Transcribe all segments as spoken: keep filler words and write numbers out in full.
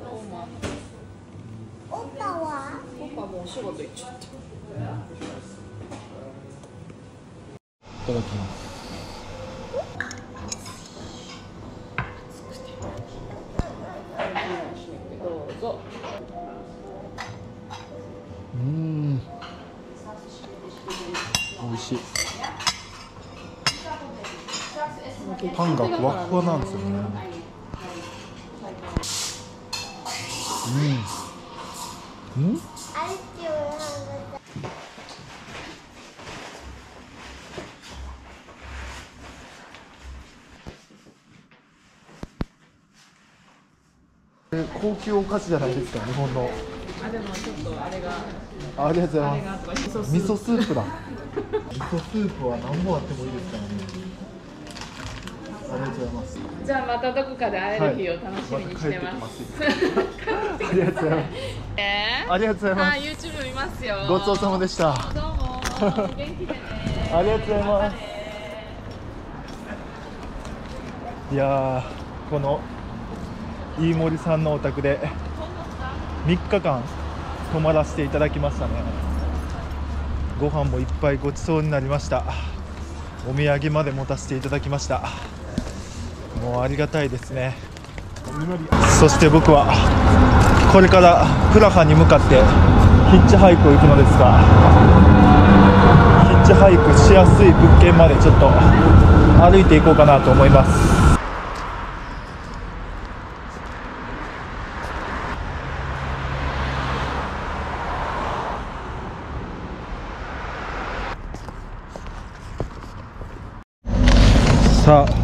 オパは？ パパもうお仕事行っちゃった。 いただきます。 どうぞ。 うん。美味しい。パンがふわふわなんですよね。うん。うん？高級お菓子じゃないですか、日本の。 あ、でもちょっとあれが。 ありがとうございます。 味噌スープだ。味噌スープは何本あってもいいですからね。ありがとうございます。 じゃあまたどこかで会える日を楽しみにしてます。 ありがとうございます。 えー、 ありがとうございます。 あ、YouTube 見ますよ。 ごちそうさまでした。 どうも。元気でね。 ありがとうございます。いやー、この飯森さんのお宅でみっかかん泊まらせていただきましたね。ご飯もいっぱいごちそうになりました。お土産まで持たせていただきました。もうありがたいですね。そして僕はこれからプラハに向かってヒッチハイクを行くのですが、ヒッチハイクしやすい物件までちょっと歩いていこうかなと思います。さあ、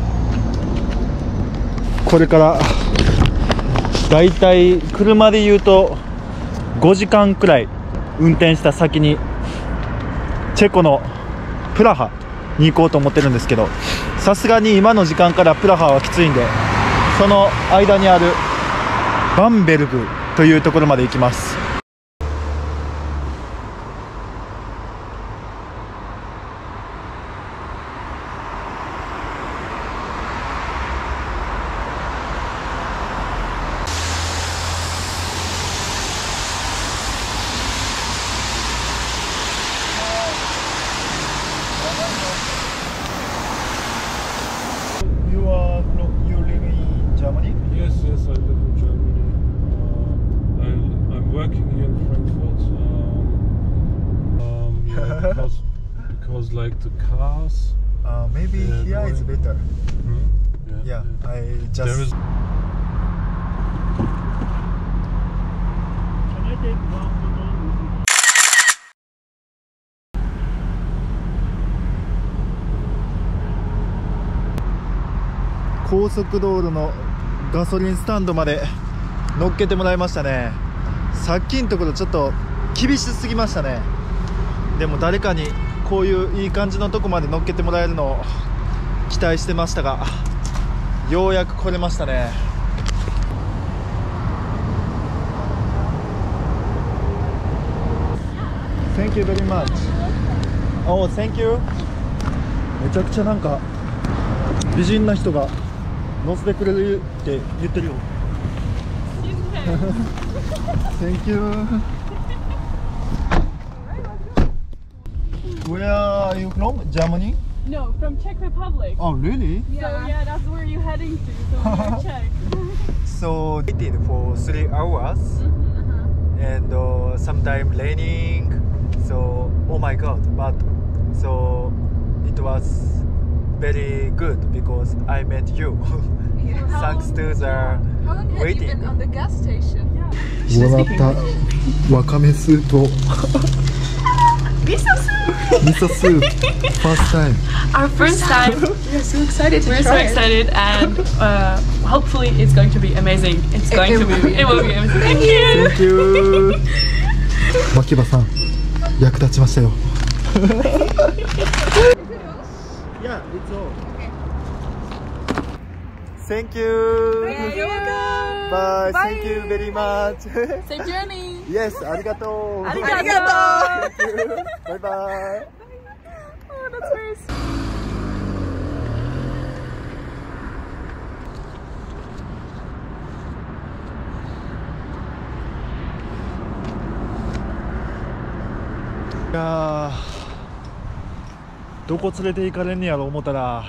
これからだいたい車で言うとごじかんくらい運転した先にチェコのプラハに行こうと思ってるんですけど、さすがに今の時間からプラハはきついんで、その間にあるバンベルグというところまで行きます。 Because like the cars, uh, maybe yeah, here is better. Hmm? Yeah, yeah, I just. There is... Can I take one photo? 高速道路のガソリンスタンドまで乗っけてもらいましたね。さっきのところちょっと厳しすぎましたね。でも誰かにこういういい感じのとこまで乗っけてもらえるのを期待してましたが、ようやく来れましたね。Thank you very much. Oh, thank you. めちゃくちゃなんか美人な人が乗せてくれるって言ってるよ。Thank you. Where are you from? Germany? No, from Czech Republic. Oh, really? Yeah. So yeah, that's where you're heading to. So we're Czech. So waited for three hours, mm-hmm. and uh, sometime raining. So oh my god! But so it was very good because I met you. Yeah. Thanks to the How long have waiting. you been on the gas station? Yeah. もらったわかめスープと Miso soup! Miso soup. First time. Our first time. We're so excited to We're try so excited it. And uh, hopefully it's going to be amazing. It's going it, to be. It will be amazing. Thank you. Thank you. マキバさん、役立ちましたよ。Yeah, it's all. Thank you. You're welcome. Bye. Thank you very much. Safe journey. Yes, ありがとう。 ありがとう。 Bye bye. Oh, that's very sweet. いいやー、どこ連れて行かれんねやろ思ったら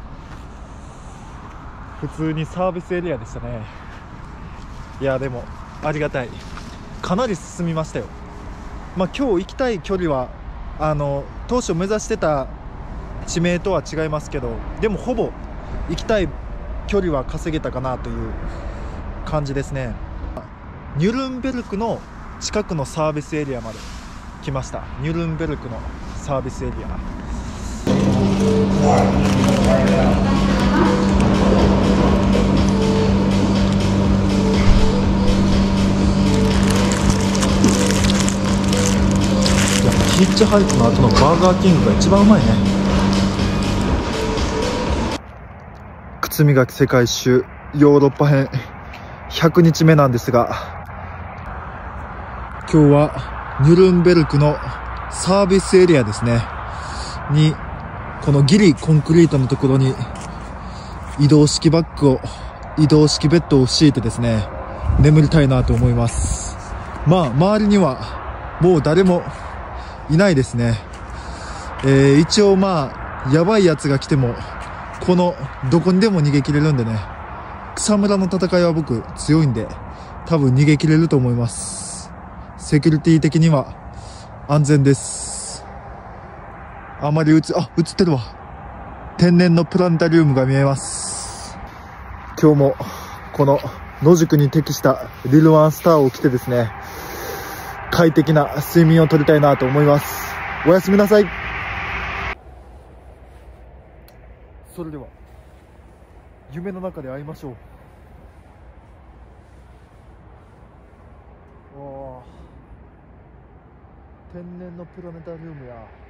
普通にサービスエリアでしたね。いやでもありがたい、かなり進みましたよ。まあ今日行きたい距離はあの当初目指してた地名とは違いますけど、でもほぼ行きたい距離は稼げたかなという感じですね。ニュルンベルクの近くのサービスエリアまで来ました。ニュルンベルクのサービスエリア、ヒッチハイクの後のバーガーキングが一番うまいね。靴磨き世界一周ヨーロッパ編ひゃくにちめなんですが、今日はニュルンベルクのサービスエリアですねに、このギリコンクリートのところに移動式バッグを移動式ベッドを敷いてですね、眠りたいなと思います。まあ周りにはもう誰もいないですね。えー、一応まあやばいやつが来てもこのどこにでも逃げ切れるんでね、草むらの戦いは僕強いんで多分逃げ切れると思います。セキュリティ的には安全です。あまり映あ映ってるわ、天然のプラネタリウムが見えます。今日もこの野宿に適したリルワンスターを着てですね、快適な睡眠をとりたいなと思います。おやすみなさい。それでは夢の中で会いましょう。おー、天然のプラネタリウムや。